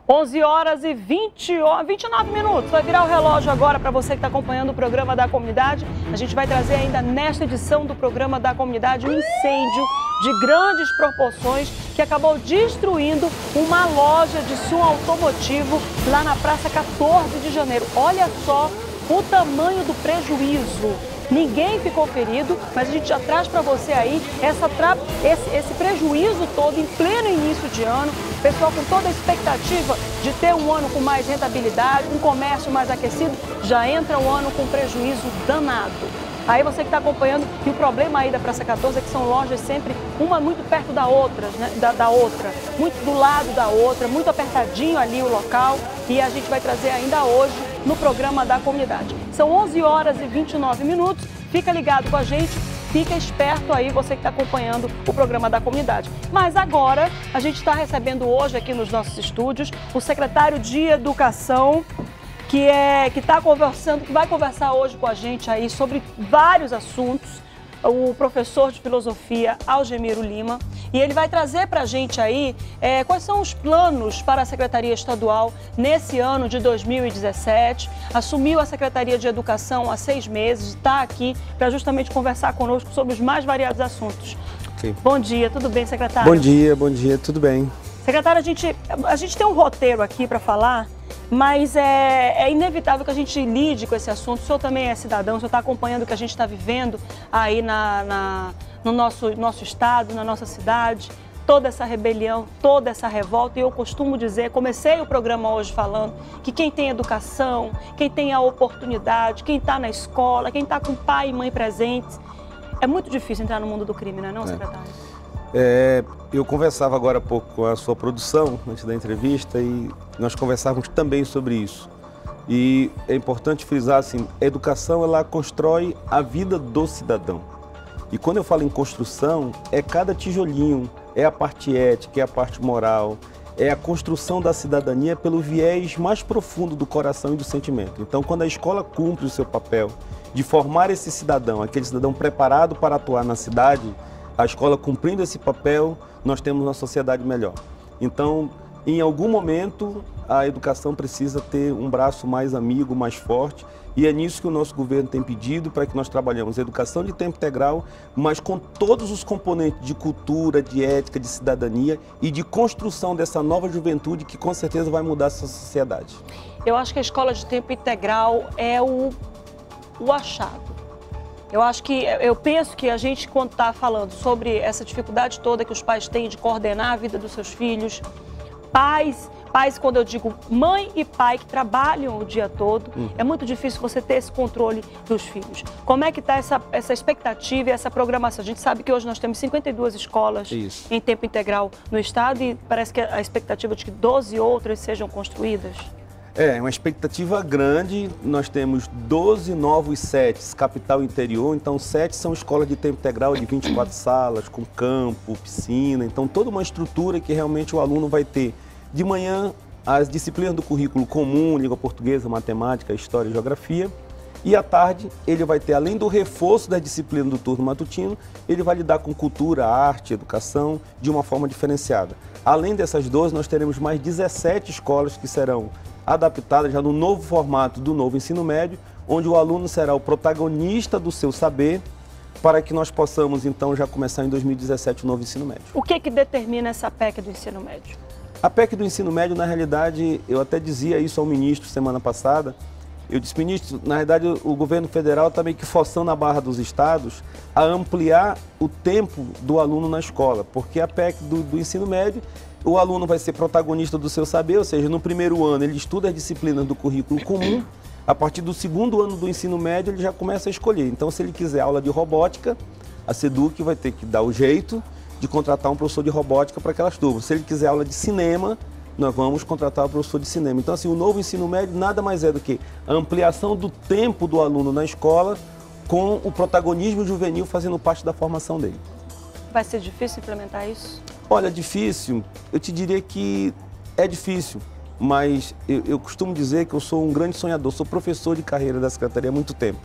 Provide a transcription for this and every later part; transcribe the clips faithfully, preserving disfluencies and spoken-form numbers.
onze horas e vinte, vinte e nove minutos. Vai virar o relógio agora para você que está acompanhando o programa da comunidade. A gente vai trazer ainda nesta edição do programa da comunidade um incêndio de grandes proporções que acabou destruindo uma loja de som automotivo lá na Praça quatorze de janeiro. Olha só o tamanho do prejuízo. Ninguém ficou ferido, mas a gente já traz para você aí essa tra... esse, esse prejuízo todo em pleno início de ano. Pessoal com toda a expectativa de ter um ano com mais rentabilidade, um comércio mais aquecido, já entra o ano com prejuízo danado. Aí você que está acompanhando, e o problema aí da Praça quatorze é que são lojas sempre uma muito perto da outra, né? da, da outra, muito do lado da outra, muito apertadinho ali o local, e a gente vai trazer ainda hoje no programa da comunidade. São onze horas e vinte e nove minutos, fica ligado com a gente, fica esperto aí você que está acompanhando o programa da comunidade. Mas agora a gente está recebendo hoje aqui nos nossos estúdios o secretário de Educação, que é que está conversando, que vai conversar hoje com a gente aí sobre vários assuntos, o professor de filosofia Algemiro Lima, e ele vai trazer para a gente aí é, quais são os planos para a Secretaria Estadual nesse ano de dois mil e dezessete. Assumiu a Secretaria de Educação há seis meses, está aqui para justamente conversar conosco sobre os mais variados assuntos. Sim. Bom dia, tudo bem, secretário? Bom dia, bom dia, tudo bem. Secretário, a gente, a gente tem um roteiro aqui para falar, mas é, é inevitável que a gente lide com esse assunto. O senhor também é cidadão, o senhor está acompanhando o que a gente está vivendo aí na, na, no nosso, nosso estado, na nossa cidade, toda essa rebelião, toda essa revolta. E eu costumo dizer, comecei o programa hoje falando, que quem tem educação, quem tem a oportunidade, quem está na escola, quem está com pai e mãe presentes, é muito difícil entrar no mundo do crime, não é não, secretário? É, eu conversava agora há pouco com a sua produção, antes da entrevista, e nós conversávamos também sobre isso. E é importante frisar assim, a educação ela constrói a vida do cidadão. E quando eu falo em construção, é cada tijolinho, é a parte ética, é a parte moral, é a construção da cidadania pelo viés mais profundo do coração e do sentimento. Então, quando a escola cumpre o seu papel de formar esse cidadão, aquele cidadão preparado para atuar na cidade, a escola cumprindo esse papel, nós temos uma sociedade melhor. Então, em algum momento, a educação precisa ter um braço mais amigo, mais forte, e é nisso que o nosso governo tem pedido para que nós trabalhemos educação de tempo integral, mas com todos os componentes de cultura, de ética, de cidadania e de construção dessa nova juventude que com certeza vai mudar essa sociedade. Eu acho que a escola de tempo integral é o, o achado. Eu acho que, eu penso que a gente, quando está falando sobre essa dificuldade toda que os pais têm de coordenar a vida dos seus filhos, pais, pais, quando eu digo mãe e pai que trabalham o dia todo, uhum. é muito difícil você ter esse controle dos filhos. Como é que está essa, essa expectativa e essa programação? A gente sabe que hoje nós temos cinquenta e duas escolas Isso. em tempo integral no estado e parece que a expectativa de que doze outras sejam construídas. É, uma expectativa grande, nós temos doze novos setes, capital e interior, então sete são escolas de tempo integral de vinte e quatro salas, com campo, piscina, então toda uma estrutura que realmente o aluno vai ter. De manhã, as disciplinas do currículo comum, língua portuguesa, matemática, história e geografia, e à tarde ele vai ter, além do reforço da disciplina do turno matutino, ele vai lidar com cultura, arte, educação, de uma forma diferenciada. Além dessas doze, nós teremos mais dezessete escolas que serão adaptada já no novo formato do novo ensino médio, onde o aluno será o protagonista do seu saber, para que nós possamos, então, já começar em dois mil e dezessete o novo ensino médio. O que que determina essa P E C do ensino médio? A P E C do ensino médio, na realidade, eu até dizia isso ao ministro semana passada, eu disse, ministro, na realidade, o governo federal está meio que forçando a barra dos estados a ampliar o tempo do aluno na escola, porque a P E C do, do ensino médio, o aluno vai ser protagonista do seu saber, ou seja, no primeiro ano ele estuda as disciplinas do currículo comum, a partir do segundo ano do ensino médio ele já começa a escolher. Então, se ele quiser aula de robótica, a SEDUC vai ter que dar o jeito de contratar um professor de robótica para aquelas turmas. Se ele quiser aula de cinema, nós vamos contratar um professor de cinema. Então, assim, o novo ensino médio nada mais é do que a ampliação do tempo do aluno na escola com o protagonismo juvenil fazendo parte da formação dele. Vai ser difícil implementar isso? Olha, difícil, eu te diria que é difícil, mas eu, eu costumo dizer que eu sou um grande sonhador, sou professor de carreira da Secretaria há muito tempo.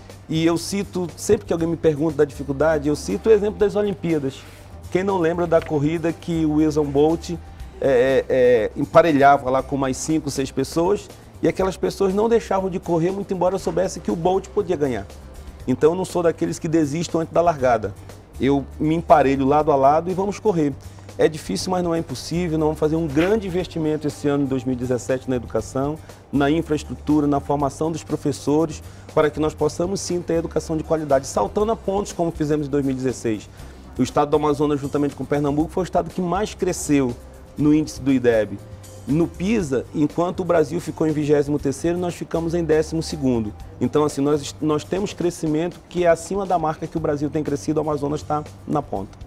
E eu cito, sempre que alguém me pergunta da dificuldade, eu cito o exemplo das Olimpíadas. Quem não lembra da corrida que o Usain Bolt é, é, emparelhava lá com mais cinco, seis pessoas e aquelas pessoas não deixavam de correr, muito embora eu soubesse que o Bolt podia ganhar. Então eu não sou daqueles que desistem antes da largada. Eu me emparelho lado a lado e vamos correr. É difícil, mas não é impossível. Nós vamos fazer um grande investimento esse ano de dois mil e dezessete na educação, na infraestrutura, na formação dos professores, para que nós possamos sim ter educação de qualidade, saltando a pontos como fizemos em dois mil e dezesseis. O estado do Amazonas, juntamente com Pernambuco, foi o estado que mais cresceu no índice do I D E B. No PISA, enquanto o Brasil ficou em vigésimo terceiro, nós ficamos em décimo segundo. Então, assim, nós, nós temos crescimento que é acima da marca que o Brasil tem crescido, o Amazonas está na ponta.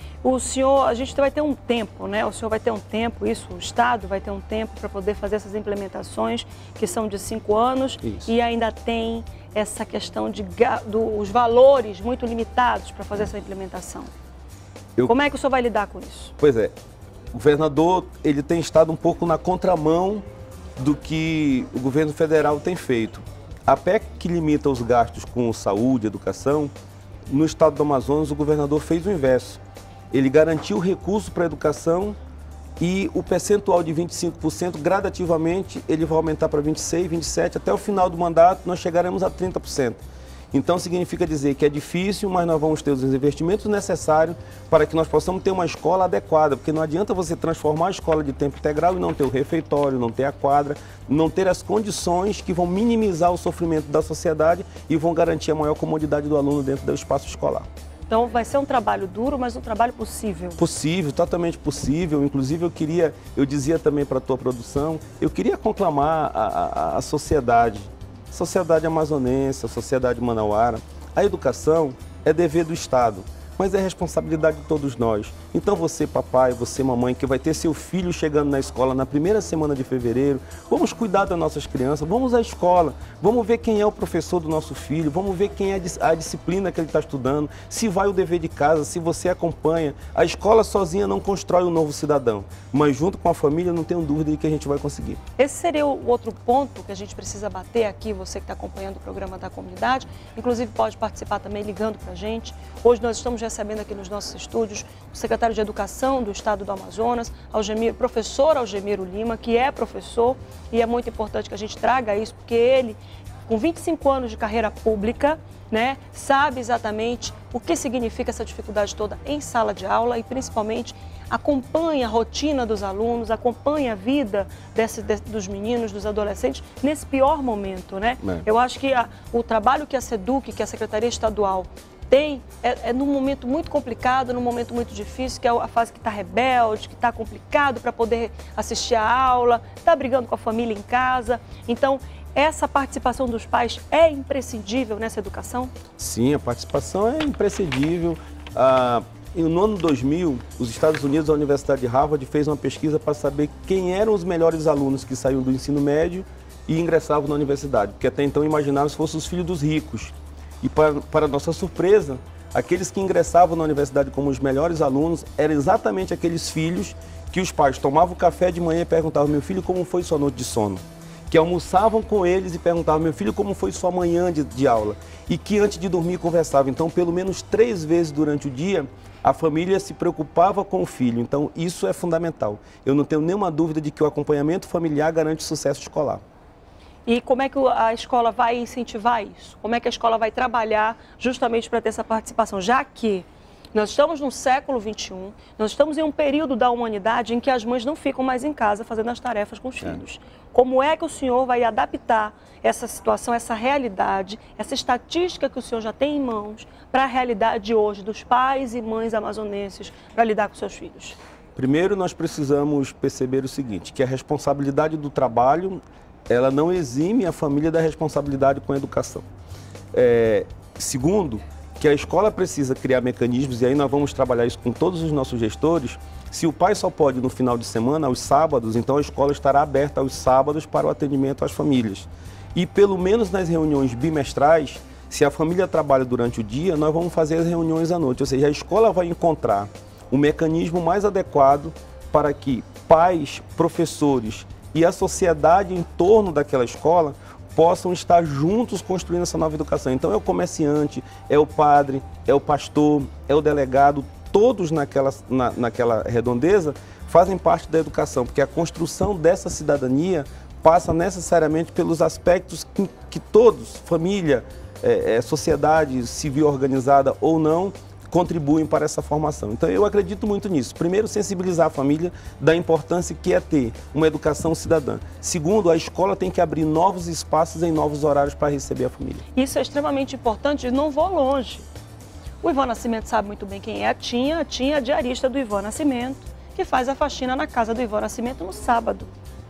O senhor, a gente vai ter um tempo, né? O senhor vai ter um tempo, isso, o Estado vai ter um tempo para poder fazer essas implementações, que são de cinco anos, isso. E ainda tem essa questão de dos valores muito limitados para fazer essa implementação. Eu... Como é que o senhor vai lidar com isso? Pois é, o governador, ele tem estado um pouco na contramão do que o governo federal tem feito. A P E C que limita os gastos com saúde, educação, no estado do Amazonas o governador fez o inverso. Ele garantiu recurso para a educação e o percentual de vinte e cinco por cento, gradativamente, ele vai aumentar para vinte e seis por cento, vinte e sete por cento, até o final do mandato nós chegaremos a trinta por cento. Então significa dizer que é difícil, mas nós vamos ter os investimentos necessários para que nós possamos ter uma escola adequada, porque não adianta você transformar a escola de tempo integral e não ter o refeitório, não ter a quadra, não ter as condições que vão minimizar o sofrimento da sociedade e vão garantir a maior comodidade do aluno dentro do espaço escolar. Então vai ser um trabalho duro, mas um trabalho possível. Possível, totalmente possível. Inclusive eu queria, eu dizia também para a tua produção, eu queria conclamar a, a, a sociedade, a sociedade amazonense, a sociedade manauara. A educação é dever do Estado, mas é responsabilidade de todos nós. Então você, papai, você, mamãe, que vai ter seu filho chegando na escola na primeira semana de fevereiro, vamos cuidar das nossas crianças, vamos à escola, vamos ver quem é o professor do nosso filho, vamos ver quem é a disciplina que ele está estudando, se vai o dever de casa, se você acompanha. A escola sozinha não constrói um novo cidadão, mas junto com a família não tenho dúvida de que a gente vai conseguir. Esse seria o outro ponto que a gente precisa bater aqui, você que está acompanhando o programa da comunidade, inclusive pode participar também ligando para a gente. Hoje nós estamos recebendo aqui nos nossos estúdios o secretário de Educação do Estado do Amazonas, Algemiro, professor Algemiro Lima, que é professor, e é muito importante que a gente traga isso, porque ele, com vinte e cinco anos de carreira pública, né, sabe exatamente o que significa essa dificuldade toda em sala de aula e principalmente acompanha a rotina dos alunos, acompanha a vida desse, de, dos meninos, dos adolescentes nesse pior momento, né? É. Eu acho que a, o trabalho que a SEDUC, que é a Secretaria Estadual, tem, é, é num momento muito complicado, num momento muito difícil, que é a fase que está rebelde, que está complicado para poder assistir a aula, está brigando com a família em casa. Então, essa participação dos pais é imprescindível nessa educação? Sim, a participação é imprescindível. Ah, no ano dois mil, os Estados Unidos, a Universidade de Harvard, fez uma pesquisa para saber quem eram os melhores alunos que saíam do ensino médio e ingressavam na universidade, porque até então imaginavam se fossem os filhos dos ricos. E para, para nossa surpresa, aqueles que ingressavam na universidade como os melhores alunos eram exatamente aqueles filhos que os pais tomavam café de manhã e perguntavam: meu filho, como foi sua noite de sono? Que almoçavam com eles e perguntavam: meu filho, como foi sua manhã de, de aula? E que antes de dormir conversavam. Então, pelo menos três vezes durante o dia, a família se preocupava com o filho. Então, isso é fundamental. Eu não tenho nenhuma dúvida de que o acompanhamento familiar garante sucesso escolar. E como é que a escola vai incentivar isso? Como é que a escola vai trabalhar justamente para ter essa participação? Já que nós estamos no século vinte e um, nós estamos em um período da humanidade em que as mães não ficam mais em casa fazendo as tarefas com os filhos. É. Como é que o senhor vai adaptar essa situação, essa realidade, essa estatística que o senhor já tem em mãos para a realidade hoje dos pais e mães amazonenses para lidar com seus filhos? Primeiro, nós precisamos perceber o seguinte, que a responsabilidade do trabalho, ela não exime a família da responsabilidade com a educação. É, segundo, que a escola precisa criar mecanismos, e aí nós vamos trabalhar isso com todos os nossos gestores. Se o pai só pode no final de semana, aos sábados, então a escola estará aberta aos sábados para o atendimento às famílias. E pelo menos nas reuniões bimestrais, se a família trabalha durante o dia, nós vamos fazer as reuniões à noite. Ou seja, a escola vai encontrar o mecanismo mais adequado para que pais, professores e a sociedade em torno daquela escola possam estar juntos construindo essa nova educação. Então é o comerciante, é o padre, é o pastor, é o delegado, todos naquela, na, naquela redondeza fazem parte da educação, porque a construção dessa cidadania passa necessariamente pelos aspectos que, que todos, família, é, é, sociedade civil organizada ou não, contribuem para essa formação. Então eu acredito muito nisso. Primeiro, sensibilizar a família da importância que é ter uma educação cidadã. Segundo, a escola tem que abrir novos espaços em novos horários para receber a família. Isso é extremamente importante e não vou longe. O Ivan Nascimento sabe muito bem quem é a Tinha. A Tinha é a diarista do Ivan Nascimento, que faz a faxina na casa do Ivan Nascimento no sábado.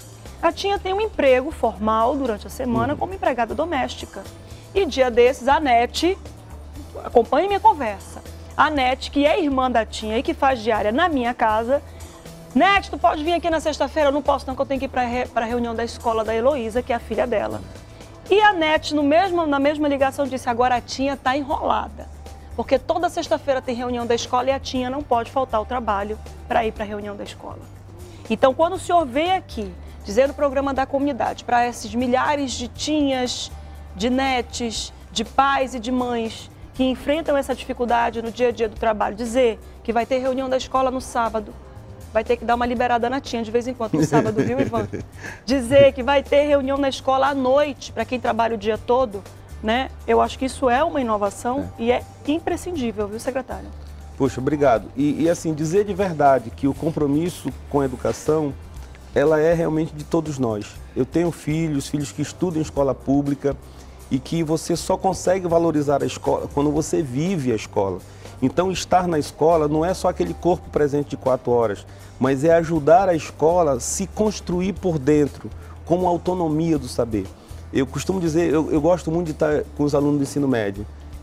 A Tinha tem um emprego formal durante a semana uhum. como empregada doméstica. E dia desses, a Nete, acompanhe minha conversa, a Nete, que é irmã da Tinha e que faz diária na minha casa, Nete, tu pode vir aqui na sexta-feira? Eu não posso não, que eu tenho que ir para re, a reunião da escola da Heloísa, que é a filha dela. E a Nete, no mesmo, na mesma ligação, disse, agora a Tinha está enrolada, porque toda sexta-feira tem reunião da escola e a Tinha não pode faltar ao trabalho para ir para a reunião da escola. Então, quando o senhor vem aqui, dizendo o programa da comunidade, para esses milhares de Tinhas, de Netes, de pais e de mães que enfrentam essa dificuldade no dia a dia do trabalho, dizer que vai ter reunião da escola no sábado, vai ter que dar uma liberada na Tinha de vez em quando no sábado, viu, Ivan? Dizer que vai ter reunião na escola à noite, para quem trabalha o dia todo, né? Eu acho que isso é uma inovação é. e é imprescindível, viu, secretário? Poxa, obrigado. E, e assim, dizer de verdade que o compromisso com a educação, ela é realmente de todos nós. Eu tenho filhos, filhos que estudam em escola pública, e que você só consegue valorizar a escola quando você vive a escola. Então, estar na escola não é só aquele corpo presente de quatro horas, mas é ajudar a escola a se construir por dentro, como autonomia do saber. Eu costumo dizer, eu, eu gosto muito de estar com os alunos do ensino médio.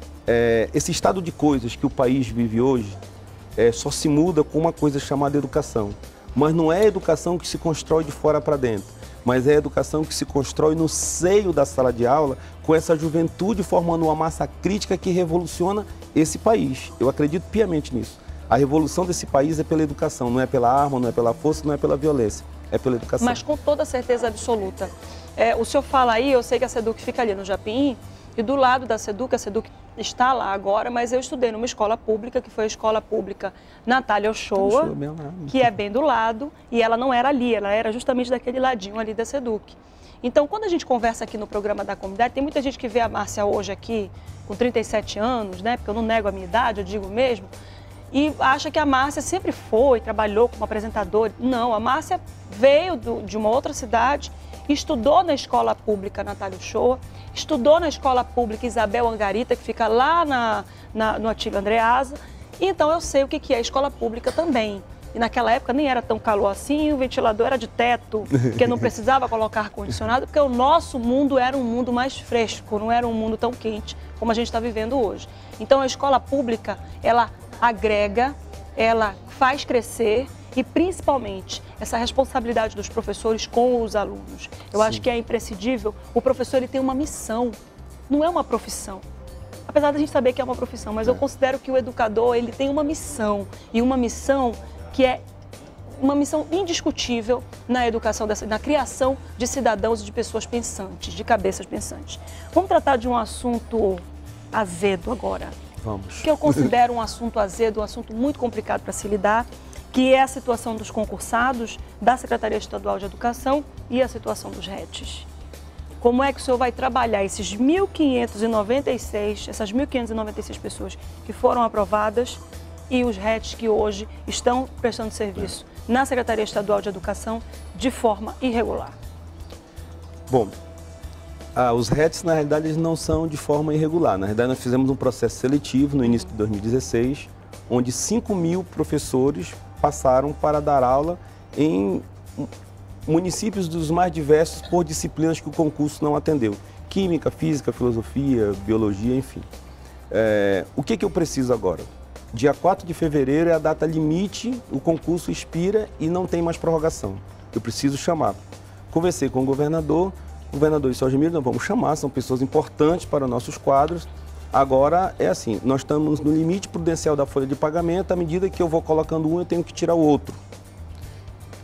É, esse estado de coisas que o país vive hoje é, só se muda com uma coisa chamada educação. Mas não é a educação que se constrói de fora para dentro, mas é a educação que se constrói no seio da sala de aula, com essa juventude formando uma massa crítica que revoluciona esse país. Eu acredito piamente nisso. A revolução desse país é pela educação, não é pela arma, não é pela força, não é pela violência, é pela educação. Mas com toda certeza absoluta. É, o senhor fala aí, eu sei que a SEDUC fica ali no Japim, e do lado da SEDUC, a SEDUC está lá agora, mas eu estudei numa escola pública, que foi a escola pública Natália Ochoa, que é bem do lado, e ela não era ali, ela era justamente daquele ladinho ali da SEDUC. Então, quando a gente conversa aqui no programa da comunidade, tem muita gente que vê a Márcia hoje aqui, com trinta e sete anos, né, porque eu não nego a minha idade, eu digo mesmo, e acha que a Márcia sempre foi, trabalhou como apresentadora. Não, a Márcia veio do, de uma outra cidade, estudou na escola pública Natália Ochoa, estudou na escola pública Isabel Angarita, que fica lá na, na, no Atílio Andreasa, e então eu sei o que, que é escola pública também. E naquela época nem era tão calor assim, o ventilador era de teto, porque não precisava colocar ar-condicionado, porque o nosso mundo era um mundo mais fresco, não era um mundo tão quente como a gente está vivendo hoje. Então a escola pública, ela agrega, ela faz crescer, e principalmente essa responsabilidade dos professores com os alunos. Eu Sim. acho que é imprescindível. O professor ele tem uma missão, não é uma profissão. Apesar da gente saber que é uma profissão, mas é. eu considero que o educador ele tem uma missão, e uma missão que é uma missão indiscutível na educação, dessa, na criação de cidadãos e de pessoas pensantes, de cabeças pensantes. Vamos tratar de um assunto azedo agora. Vamos. Que eu considero um assunto azedo, um assunto muito complicado para se lidar, que é a situação dos concursados da Secretaria Estadual de Educação e a situação dos R E Ts. Como é que o senhor vai trabalhar esses mil quinhentos e noventa e seis, essas mil quinhentas e noventa e seis pessoas que foram aprovadas e os R E Ts que hoje estão prestando serviço na Secretaria Estadual de Educação de forma irregular? Bom, ah, os R E Ts, na realidade, eles não são de forma irregular. Na realidade, nós fizemos um processo seletivo no início de dois mil e dezesseis, onde cinco mil professores passaram para dar aula em municípios dos mais diversos por disciplinas que o concurso não atendeu. Química, física, filosofia, biologia, enfim. É, o que, que eu preciso agora? Dia quatro de fevereiro é a data limite, o concurso expira e não tem mais prorrogação. Eu preciso chamar. Conversei com o governador, o governador disse, Algemiro, nós vamos chamar, são pessoas importantes para nossos quadros. Agora é assim, nós estamos no limite prudencial da folha de pagamento, à medida que eu vou colocando um, eu tenho que tirar o outro.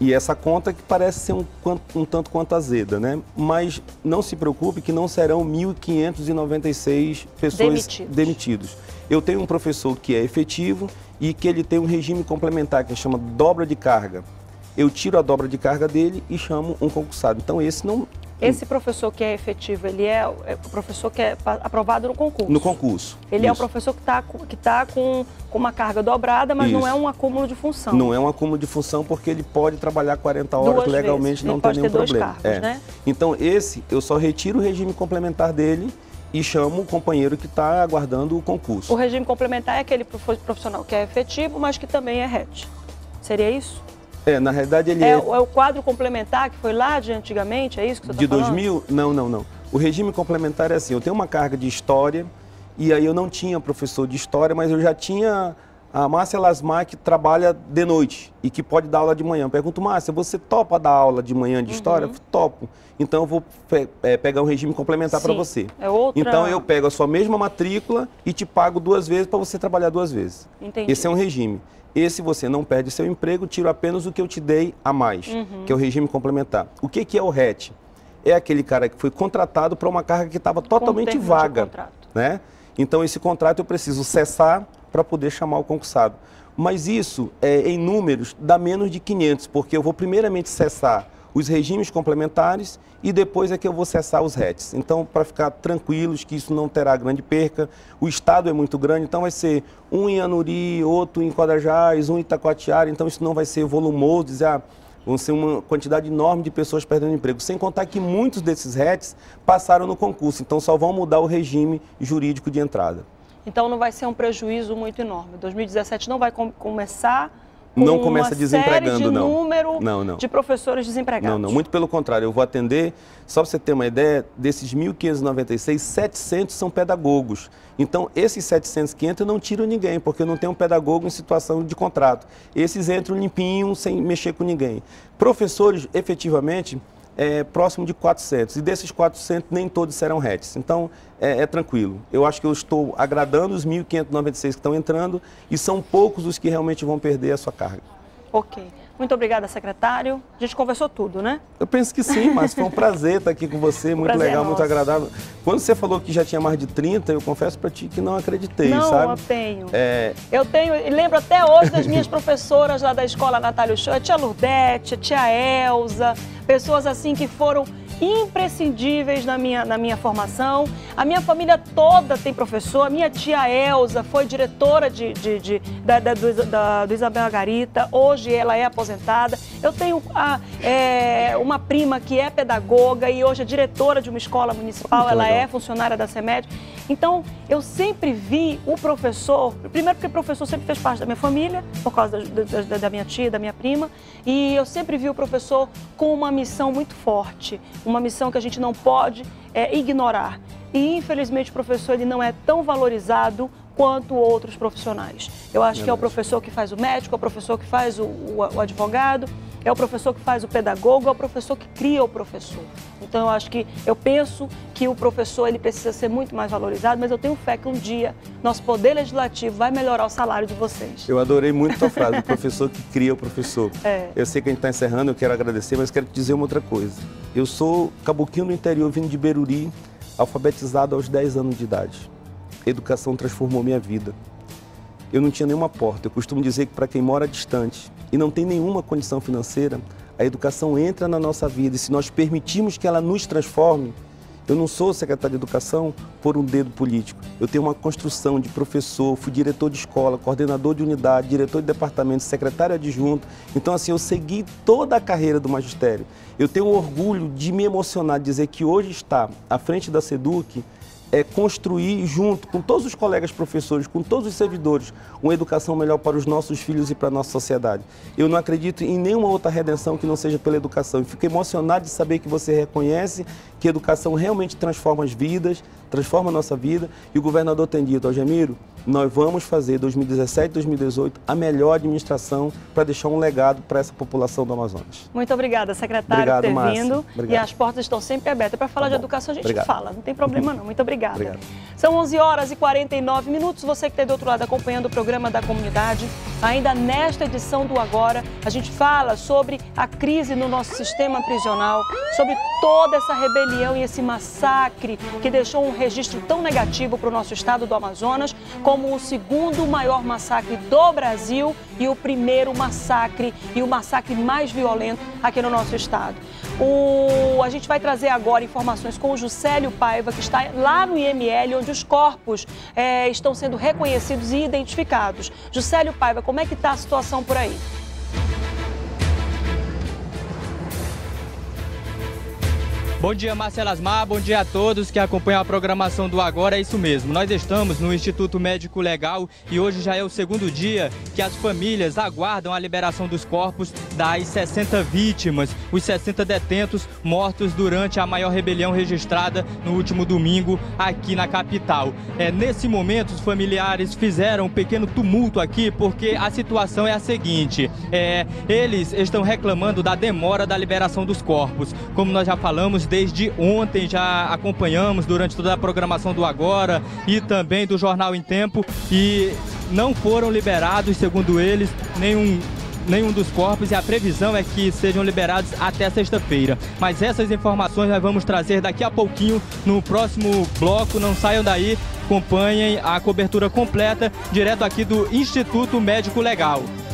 E essa conta que parece ser um, um tanto quanto azeda, né? Mas não se preocupe que não serão mil quinhentos e noventa e seis pessoas demitidos. demitidos. Eu tenho um professor que é efetivo e que ele tem um regime complementar que chama dobra de carga. Eu tiro a dobra de carga dele e chamo um concursado. Então esse não... Esse professor que é efetivo, ele é o professor que é aprovado no concurso? No concurso. Ele isso. é o professor que está que tá com, com uma carga dobrada, mas isso. não é um acúmulo de função. Não é um acúmulo de função porque ele pode trabalhar quarenta horas duas legalmente, vezes. não ele tem pode nenhum ter problema. Dois cargos, é. né? Então esse, eu só retiro o regime complementar dele e chamo o companheiro que está aguardando o concurso. O regime complementar é aquele profissional que é efetivo, mas que também é R E T. Seria isso? É, na realidade ele é... é... É o quadro complementar que foi lá de antigamente, é isso que você está De falando? dois mil? Não, não, não. O regime complementar é assim, eu tenho uma carga de história e aí eu não tinha professor de história, mas eu já tinha a Márcia Lasmar que trabalha de noite e que pode dar aula de manhã. Eu pergunto, Márcia, você topa dar aula de manhã de história? Uhum. Topo. Então eu vou pe é, pegar um regime complementar para você. É outra... Então eu pego a sua mesma matrícula e te pago duas vezes para você trabalhar duas vezes. Entendi. Esse é um regime. Esse você não perde seu emprego, tiro apenas o que eu te dei a mais, uhum. que é o regime complementar. O que, que é o R E T? É aquele cara que foi contratado para uma carga que estava totalmente vaga. Né? Então esse contrato eu preciso cessar para poder chamar o concursado. Mas isso, é, em números, dá menos de quinhentos, porque eu vou primeiramente cessar os regimes complementares e depois é que eu vou cessar os R E Ts. Então, para ficar tranquilos que isso não terá grande perca, o estado é muito grande, então vai ser um em Anuri, outro em Codajás, um em Itacoatiara, então isso não vai ser volumoso, dizer, ah, vão ser uma quantidade enorme de pessoas perdendo emprego, sem contar que muitos desses R E Ts passaram no concurso, então só vão mudar o regime jurídico de entrada. Então não vai ser um prejuízo muito enorme. dois mil e dezessete não vai com começar... Com não começa desempregando, série de não. número não, não. de professores desempregados. Não, não. Muito pelo contrário. Eu vou atender, só para você ter uma ideia, desses mil quinhentos e noventa e seis, setecentos são pedagogos. Então, esses setecentos que entram, eu não tiro ninguém, porque eu não tenho um pedagogo em situação de contrato. Esses entram limpinho, sem mexer com ninguém. Professores, efetivamente, é próximo de quatrocentos. E desses quatrocentos, nem todos serão R E Ts. Então, é, é tranquilo. Eu acho que eu estou agradando os mil quinhentos e noventa e seis que estão entrando e são poucos os que realmente vão perder a sua carga. Ok. Muito obrigada, secretário. A gente conversou tudo, né? Eu penso que sim, mas foi um prazer estar aqui com você, muito legal, é muito agradável. Quando você falou que já tinha mais de trinta, eu confesso para ti que não acreditei, não, sabe? Não, eu tenho. É... Eu tenho, e lembro até hoje das minhas professoras lá da escola Natália Show, a tia Lurdete, a tia Elza, pessoas assim que foram imprescindíveis na minha, na minha formação. A minha família toda tem professor. A minha tia Elza foi diretora de, de, de, da, da, do, da, do Isabel Margarita. Hoje ela é aposentada. Eu tenho a, é, uma prima que é pedagoga e hoje é diretora de uma escola municipal. Muito ela legal. É funcionária da CEMED. Então, eu sempre vi o professor, primeiro porque o professor sempre fez parte da minha família, por causa da, da, da minha tia, da minha prima, e eu sempre vi o professor com uma missão muito forte, uma missão que a gente não pode é, ignorar. E, infelizmente, o professor ele não é tão valorizado quanto outros profissionais. Eu acho Verdade. Que é o professor que faz o médico, é o professor que faz o, o, o advogado, é o professor que faz o pedagogo, é o professor que cria o professor. Então, eu acho que, eu penso que o professor ele precisa ser muito mais valorizado, mas eu tenho fé que um dia nosso poder legislativo vai melhorar o salário de vocês. Eu adorei muito a tua frase, o professor que cria o professor. É. Eu sei que a gente está encerrando, eu quero agradecer, mas quero te dizer uma outra coisa. Eu sou caboquinho do interior, vindo de Beruri, alfabetizado aos dez anos de idade. Educação transformou minha vida. Eu não tinha nenhuma porta. Eu costumo dizer que para quem mora distante e não tem nenhuma condição financeira, a educação entra na nossa vida e se nós permitirmos que ela nos transforme, eu não sou secretário de educação por um dedo político. Eu tenho uma construção de professor, fui diretor de escola, coordenador de unidade, diretor de departamento, secretário adjunto. Então, assim, eu segui toda a carreira do magistério. Eu tenho orgulho de me emocionar, de dizer que hoje está à frente da SEDUC, é construir junto com todos os colegas professores, com todos os servidores, uma educação melhor para os nossos filhos e para a nossa sociedade. Eu não acredito em nenhuma outra redenção que não seja pela educação. E fico emocionado de saber que você reconhece que a educação realmente transforma as vidas, transforma a nossa vida. E o governador tem dito, Algemiro, nós vamos fazer dois mil e dezessete, dois mil e dezoito a melhor administração para deixar um legado para essa população do Amazonas. Muito obrigada, secretário, obrigado, por ter Márcia. vindo. Obrigado. E as portas estão sempre abertas. Para falar Tá de bom. educação, a gente Obrigado. fala, não tem problema não. Muito obrigada. Obrigado. São onze horas e quarenta e nove minutos. Você que está do outro lado acompanhando o programa da comunidade, ainda nesta edição do Agora, a gente fala sobre a crise no nosso sistema prisional, sobre toda essa rebelião e esse massacre que deixou um registro tão negativo para o nosso estado do Amazonas, como o segundo maior massacre do Brasil e o primeiro massacre e o massacre mais violento aqui no nosso estado. O... A gente vai trazer agora informações com o Juscelio Paiva, que está lá no I M L, onde os corpos é, estão sendo reconhecidos e identificados. Juscelio Paiva, como é que está a situação por aí? Bom dia, Marcela Asmar, bom dia a todos que acompanham a programação do Agora. É isso mesmo, nós estamos no Instituto Médico Legal e hoje já é o segundo dia que as famílias aguardam a liberação dos corpos das sessenta vítimas, os sessenta detentos mortos durante a maior rebelião registrada no último domingo aqui na capital. É, nesse momento, os familiares fizeram um pequeno tumulto aqui porque a situação é a seguinte, é, eles estão reclamando da demora da liberação dos corpos. Como nós já falamos, desde ontem já acompanhamos durante toda a programação do Agora e também do Jornal em Tempo e não foram liberados, segundo eles, nenhum, nenhum dos corpos e a previsão é que sejam liberados até sexta-feira. Mas essas informações nós vamos trazer daqui a pouquinho no próximo bloco, não saiam daí, acompanhem a cobertura completa direto aqui do Instituto Médico Legal.